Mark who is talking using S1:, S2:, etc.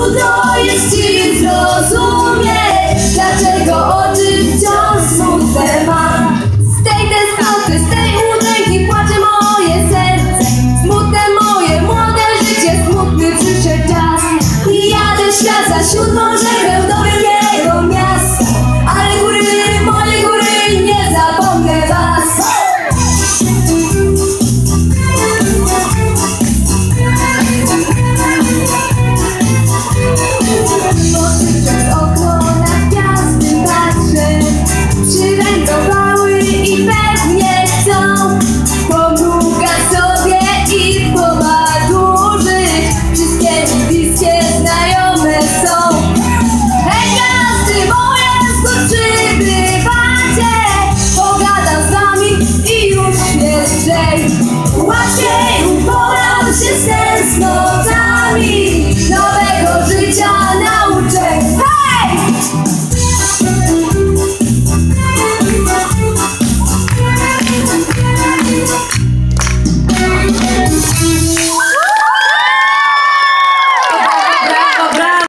S1: trudno jest ci zrozumieć, dlaczego oczy wciąż smutne mam. Z tej tęsknoty, z tej udręki płacze moje serce. Smutne moje młode życie, smutny przyszedł czas. I jadę w świat za 7, że